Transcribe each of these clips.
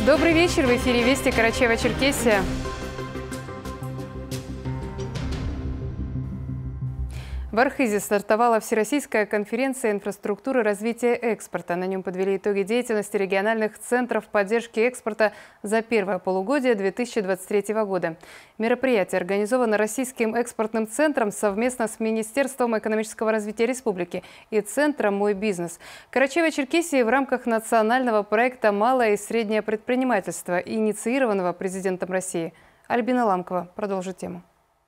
Добрый вечер. В эфире «Вести» Карачаево-Черкесия. В Архизе стартовала Всероссийская конференция инфраструктуры развития экспорта. На нем подвели итоги деятельности региональных центров поддержки экспорта за первое полугодие 2023 года. Мероприятие организовано Российским экспортным центром совместно с Министерством экономического развития республики и Центром «Мой бизнес». Карачаево-Черкесии в рамках национального проекта «Малое и среднее предпринимательство», инициированного президентом России. Альбина Ламкова продолжит тему.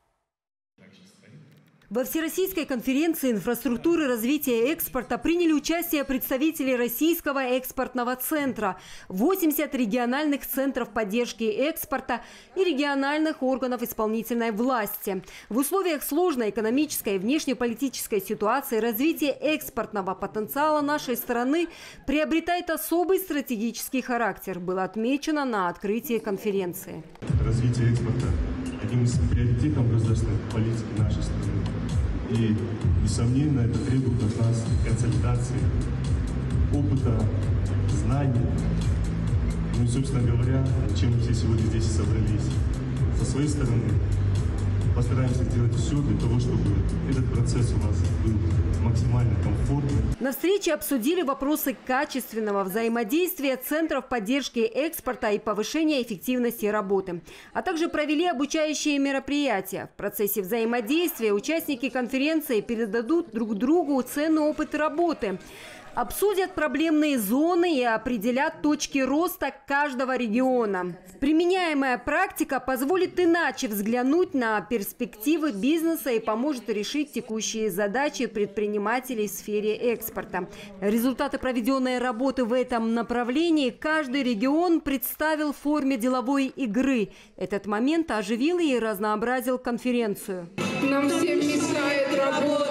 Во Всероссийской конференции инфраструктуры развития экспорта приняли участие представители Российского экспортного центра, 80 региональных центров поддержки экспорта и региональных органов исполнительной власти. В условиях сложной экономической и внешнеполитической ситуации развитие экспортного потенциала нашей страны приобретает особый стратегический характер, было отмечено на открытии конференции. Развитие экспорта – одним из приоритетов государственной политики нашей страны. И, несомненно, это требует от нас консолидации, опыта, знаний. Ну и, собственно говоря, чем мы все сегодня здесь и собрались. Со своей стороны постараемся сделать все для того, чтобы этот процесс у нас был максимально комфортным. На встрече обсудили вопросы качественного взаимодействия центров поддержки экспорта и повышения эффективности работы, а также провели обучающие мероприятия. В процессе взаимодействия участники конференции передадут друг другу ценный опыт работы, обсудят проблемные зоны и определят точки роста каждого региона. Применяемая практика позволит иначе взглянуть на перспективы бизнеса и поможет решить текущие задачи предпринимателей в сфере экспорта. Результаты проведенной работы в этом направлении каждый регион представил в форме деловой игры. Этот момент оживил и разнообразил конференцию. Нам всем мешает работать.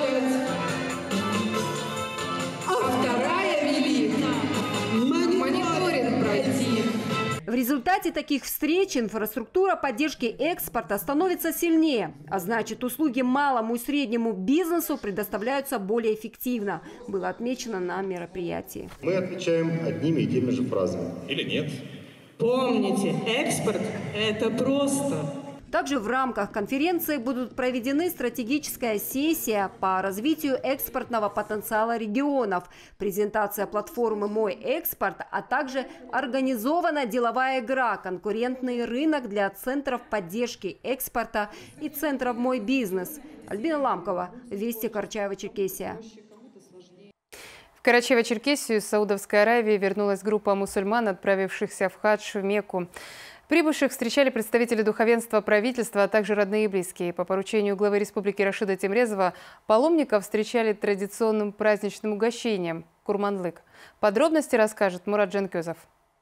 В результате таких встреч инфраструктура поддержки экспорта становится сильнее, а значит, услуги малому и среднему бизнесу предоставляются более эффективно, было отмечено на мероприятии. Мы отвечаем одними и теми же фразами. Или нет? Помните, экспорт – это просто. Также в рамках конференции будут проведены стратегическая сессия по развитию экспортного потенциала регионов, презентация платформы «Мой экспорт», а также организована деловая игра «Конкурентный рынок» для центров поддержки экспорта и центров «Мой бизнес». Альбина Ламкова, «Вести», Карачаево-Черкесия. В Карачаево-Черкесию из Саудовской Аравии вернулась группа мусульман, отправившихся в хадж в Мекку. Прибывших встречали представители духовенства, правительства, а также родные и близкие. По поручению главы республики Рашида Темрезова паломников встречали традиционным праздничным угощением – курманлык. Подробности расскажет Мурат Джанкезов.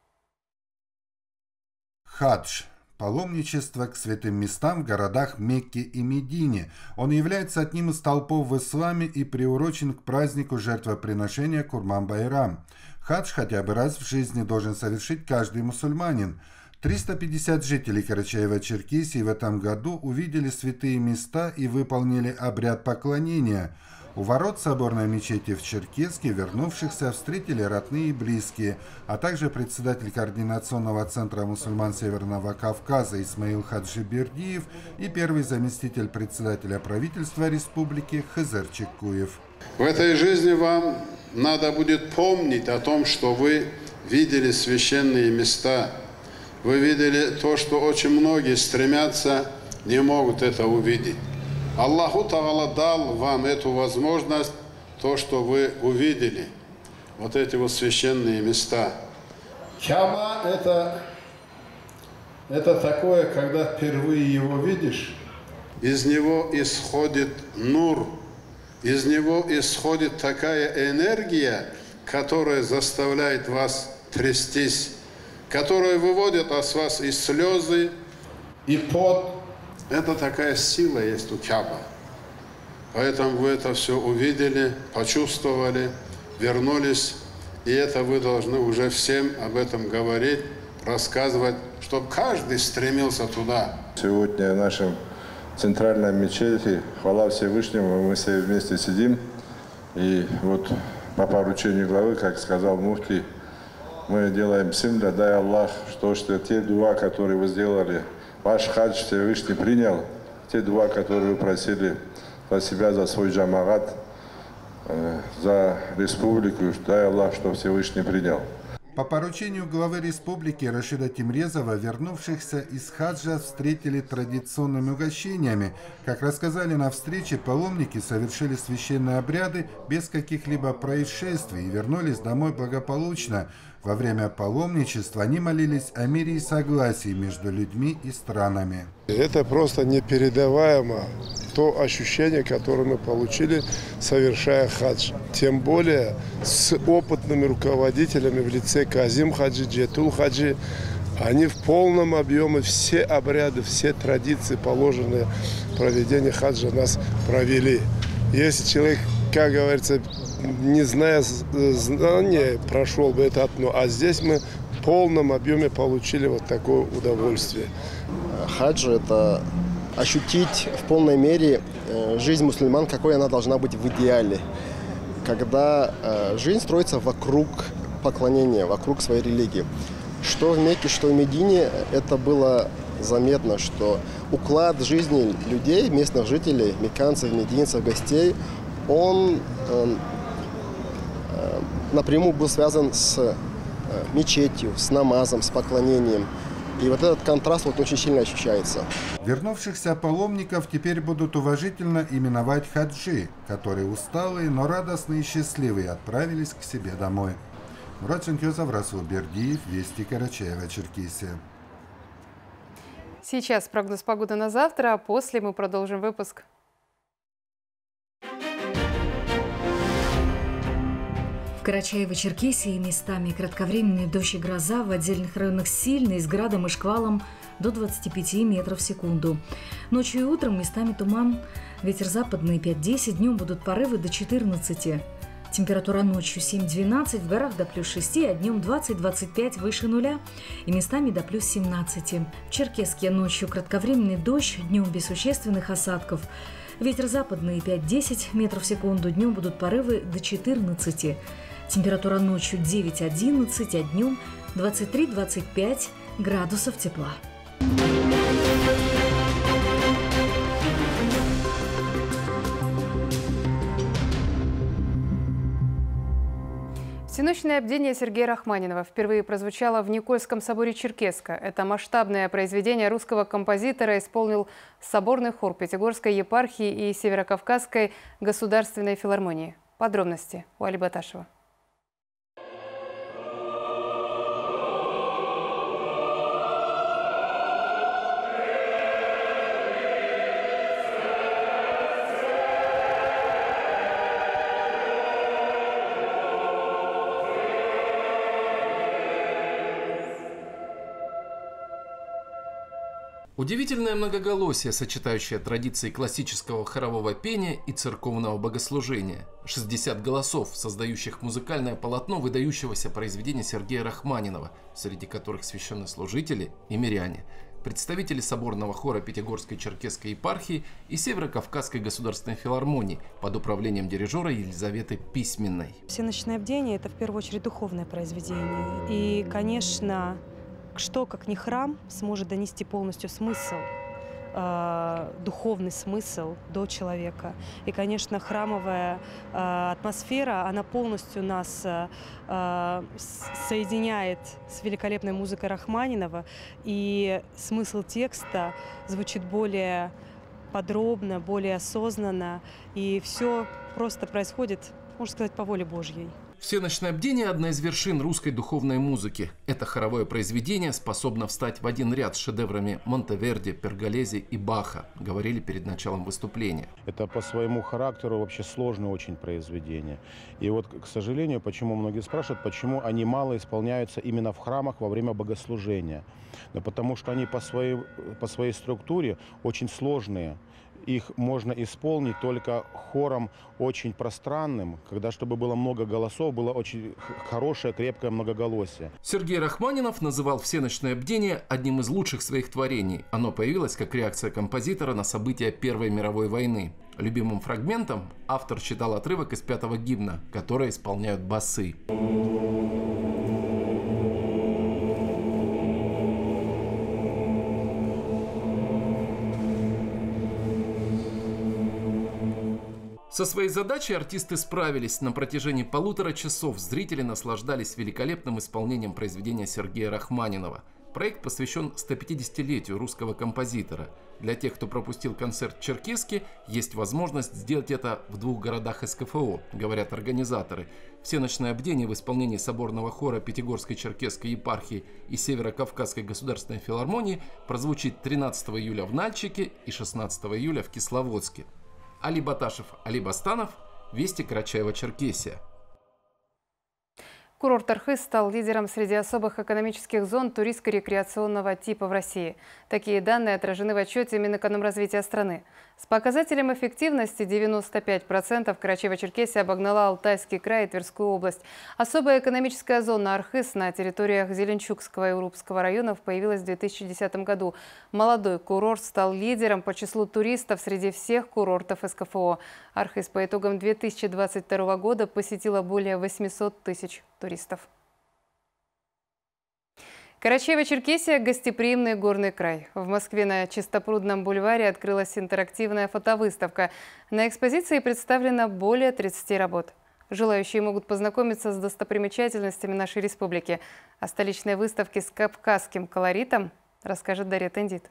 Хадж – паломничество к святым местам в городах Мекке и Медине. Он является одним из столпов в исламе и приурочен к празднику жертвоприношения Курман-Байрам. Хадж хотя бы раз в жизни должен совершить каждый мусульманин. 350 жителей Карачаево-Черкесии в этом году увидели святые места и выполнили обряд поклонения. У ворот соборной мечети в Черкесске вернувшихся встретили родные и близкие, а также председатель Координационного центра мусульман Северного Кавказа Исмаил Хаджибердиев и первый заместитель председателя правительства республики Хызыр Чекуев. В этой жизни вам надо будет помнить о том, что вы видели священные места. Вы видели то, что очень многие стремятся, не могут это увидеть. Аллаху Та'ала дал вам эту возможность, то, что вы увидели, вот эти вот священные места. Каба это такое, когда впервые его видишь, из него исходит нур, из него исходит такая энергия, которая заставляет вас трястись, которые выводят от вас и слезы, и пот. Это такая сила есть у Каба. Поэтому вы это все увидели, почувствовали, вернулись. И это вы должны уже всем об этом говорить, рассказывать, чтобы каждый стремился туда. Сегодня в нашем центральном мечети, хвала Всевышнему, мы все вместе сидим. И вот по поручению главы, как сказал муфтий, мы делаем бисмилля, дай Аллах, что те дуа, которые вы сделали, ваш хадж Всевышний принял, те дуа, которые вы просили за себя, за свой джамагат, за республику, дай Аллах, что Всевышний принял. По поручению главы республики Рашида Тимрезова вернувшихся из хаджа встретили традиционными угощениями. Как рассказали на встрече, паломники совершили священные обряды без каких-либо происшествий и вернулись домой благополучно. Во время паломничества они молились о мире и согласии между людьми и странами. Это просто непередаваемо, то ощущение, которое мы получили, совершая хадж. Тем более с опытными руководителями в лице Казим Хаджи, Джетул Хаджи. Они в полном объеме все обряды, все традиции, положенные в проведении хаджа, нас провели. Если человек, как говорится, не зная знания, прошел бы это одно, а здесь мы в полном объеме получили вот такое удовольствие. Хадж – это ощутить в полной мере жизнь мусульман, какой она должна быть в идеале. Когда жизнь строится вокруг поклонения, вокруг своей религии. Что в Мекке, что в Медине, это было заметно, что уклад жизни людей, местных жителей, мекканцев, мединцев, гостей, он напрямую был связан с мечетью, с намазом, с поклонением. И вот этот контраст вот очень сильно ощущается. Вернувшихся паломников теперь будут уважительно именовать хаджи, которые усталые, но радостные и счастливые отправились к себе домой. Мурат Шенкезов, Расул Бердиев, Вести, Карачаево-Черкесия. Сейчас прогноз погоды на завтра, а после мы продолжим выпуск. В Карачаево-Черкесии местами кратковременные дождь и гроза, в отдельных районах сильные, с градом и шквалом до 25 метров в секунду. Ночью и утром местами туман, ветер западный 5-10, днем будут порывы до 14. Температура ночью 7-12, в горах до плюс 6, а днем 20-25 выше нуля и местами до плюс 17. В Черкесске ночью кратковременный дождь, днем без существенных осадков. Ветер западный 5-10 метров в секунду, днем будут порывы до 14. Температура ночью 9-11, а днем 23-25 градусов тепла. Всеночное бдение Сергея Рахманинова впервые прозвучало в Никольском соборе Черкесска. Это масштабное произведение русского композитора исполнил соборный хор Пятигорской епархии и Северокавказской государственной филармонии. Подробности у Али Баташева. Удивительное многоголосие, сочетающее традиции классического хорового пения и церковного богослужения. 60 голосов, создающих музыкальное полотно выдающегося произведения Сергея Рахманинова, среди которых священнослужители и миряне, представители соборного хора Пятигорской Черкесской епархии и Северокавказской государственной филармонии под управлением дирижера Елизаветы Письменной. Всеночное бдение – это в первую очередь духовное произведение. И, конечно, что, как ни храм, сможет донести полностью смысл, духовный смысл до человека. И, конечно, храмовая атмосфера, она полностью нас соединяет с великолепной музыкой Рахманинова. И смысл текста звучит более подробно, более осознанно. И все просто происходит, можно сказать, по воле Божьей. Всеночное бдение – одна из вершин русской духовной музыки. Это хоровое произведение способно встать в один ряд с шедеврами Монтеверди, Перголези и Баха, говорили перед началом выступления. Это по своему характеру вообще сложное очень произведение. И вот, к сожалению, почему многие спрашивают, почему они мало исполняются именно в храмах во время богослужения. Да потому что они по своей структуре очень сложные. Их можно исполнить только хором очень пространным, когда, чтобы было много голосов, было очень хорошее, крепкое многоголосие. Сергей Рахманинов называл «Всеночное бдение» одним из лучших своих творений. Оно появилось как реакция композитора на события Первой мировой войны. Любимым фрагментом автор считал отрывок из 5-го гимна, который исполняют басы. Со своей задачей артисты справились. На протяжении 1,5 часа зрители наслаждались великолепным исполнением произведения Сергея Рахманинова. Проект посвящен 150-летию русского композитора. Для тех, кто пропустил концерт в Черкесске, есть возможность сделать это в 2 городах СКФО, говорят организаторы. Всеночное бдение в исполнении соборного хора Пятигорской Черкесской епархии и Северо-Кавказской государственной филармонии прозвучит 13 июля в Нальчике и 16 июля в Кисловодске. Али Баташев, Али Бастанов, Вести, Карачаево-Черкесия. Курорт Архыз стал лидером среди особых экономических зон туристско-рекреационного типа в России. Такие данные отражены в отчете Минэкономразвития страны. С показателем эффективности 95% Карачаево-Черкесия обогнала Алтайский край и Тверскую область. Особая экономическая зона Архыз на территориях Зеленчукского и Урупского районов появилась в 2010 году. Молодой курорт стал лидером по числу туристов среди всех курортов СКФО. Архыз по итогам 2022 года посетила более 800 тысяч туристов. Карачаево-Черкесия – гостеприимный горный край. В Москве на Чистопрудном бульваре открылась интерактивная фотовыставка. На экспозиции представлено более 30 работ. Желающие могут познакомиться с достопримечательностями нашей республики. О столичной выставке с кавказским колоритом расскажет Дарья Тендит.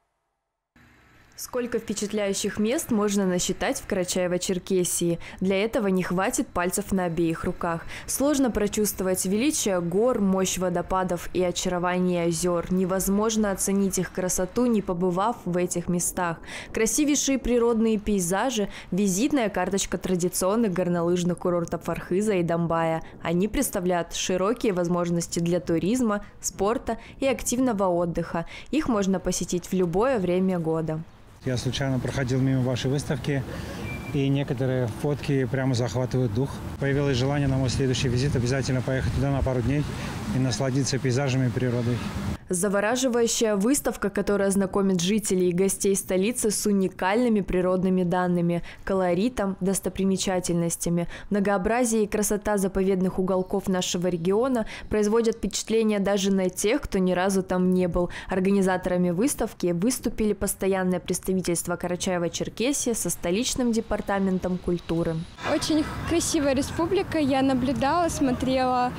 Сколько впечатляющих мест можно насчитать в Карачаево-Черкесии. Для этого не хватит пальцев на обеих руках. Сложно прочувствовать величие гор, мощь водопадов и очарование озер. Невозможно оценить их красоту, не побывав в этих местах. Красивейшие природные пейзажи – визитная карточка традиционных горнолыжных курортов Архыза и Домбая. Они представляют широкие возможности для туризма, спорта и активного отдыха. Их можно посетить в любое время года. Я случайно проходил мимо вашей выставки, и некоторые фотки прямо захватывают дух. Появилось желание на мой следующий визит обязательно поехать туда на пару дней и насладиться пейзажами и природой. Завораживающая выставка, которая знакомит жителей и гостей столицы с уникальными природными данными, колоритом, достопримечательностями. Многообразие и красота заповедных уголков нашего региона производят впечатление даже на тех, кто ни разу там не был. Организаторами выставки выступили постоянное представительство Карачаево-Черкесии со столичным департаментом культуры. Очень красивая республика. Я наблюдала, смотрела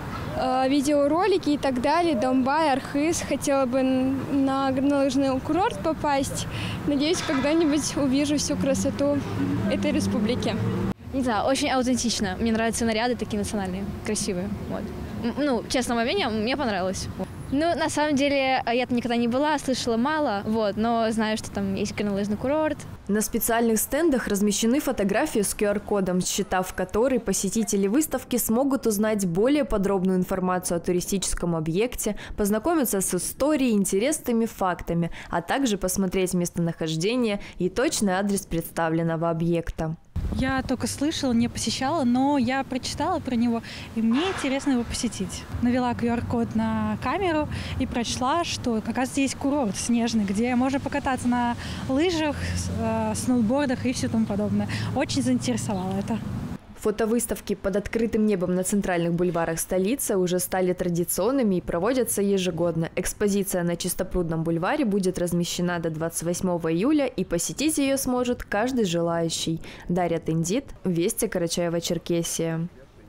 видеоролики и так далее. Домбай, Архыз. Хотела бы на горнолыжный курорт попасть. Надеюсь, когда-нибудь увижу всю красоту этой республики. Не знаю, очень аутентично. Мне нравятся наряды такие национальные, красивые. Вот. Ну, честно, мне понравилось. Ну, на самом деле, я там никогда не была, слышала мало, вот, но знаю, что там есть горнолыжный курорт. На специальных стендах размещены фотографии с QR-кодом, считав который посетители выставки смогут узнать более подробную информацию о туристическом объекте, познакомиться с историей, интересными фактами, а также посмотреть местонахождение и точный адрес представленного объекта. Я только слышала, не посещала, но я прочитала про него, и мне интересно его посетить. Навела QR-код на камеру и прочла, что как раз здесь курорт снежный, где можно покататься на лыжах, сноубордах и все тому подобное. Очень заинтересовало это. Фотовыставки под открытым небом на центральных бульварах столицы уже стали традиционными и проводятся ежегодно. Экспозиция на Чистопрудном бульваре будет размещена до 28 июля, и посетить ее сможет каждый желающий. Дарья Тендит, Вести, Карачаево-Черкесия.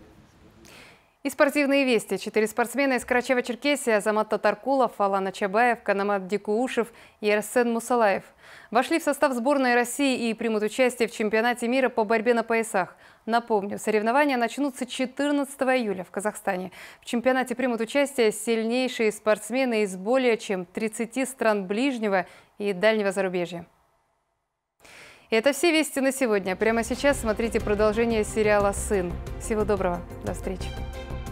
И спортивные вести. 4 спортсмена из Карачаево-Черкесии: Азамат Татаркулов, Алана Чабаев, Канамат Дикуушев и Арсен Мусалаев вошли в состав сборной России и примут участие в чемпионате мира по борьбе на поясах. Напомню, соревнования начнутся 14 июля в Казахстане. В чемпионате примут участие сильнейшие спортсмены из более чем 30 стран ближнего и дальнего зарубежья. И это все вести на сегодня. Прямо сейчас смотрите продолжение сериала «Сын». Всего доброго. До встречи.